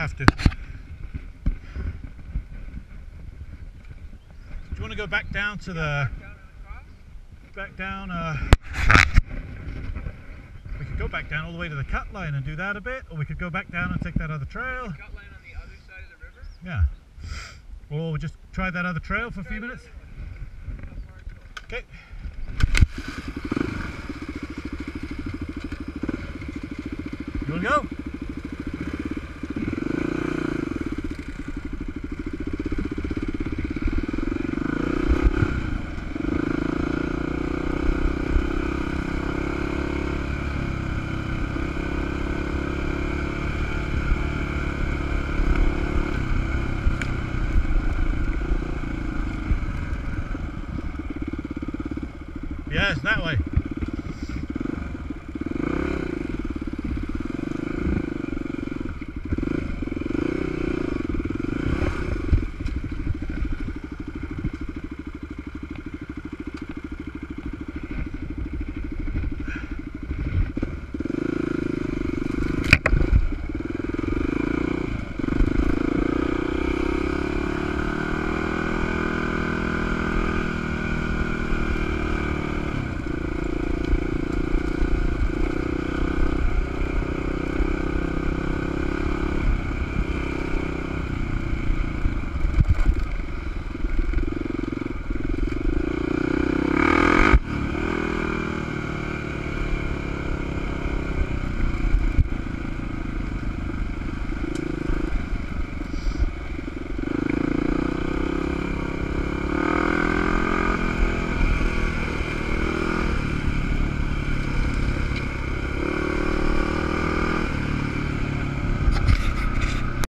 have to. Do you want to go back down to the... Back down, we could go back down all the way to the cut line and do that a bit, or we could go back down and take that other trail. The cut line on the other side of the river? Yeah. Or we'll just try that other trail for a few minutes. Okay. You want to go? Yes, that way.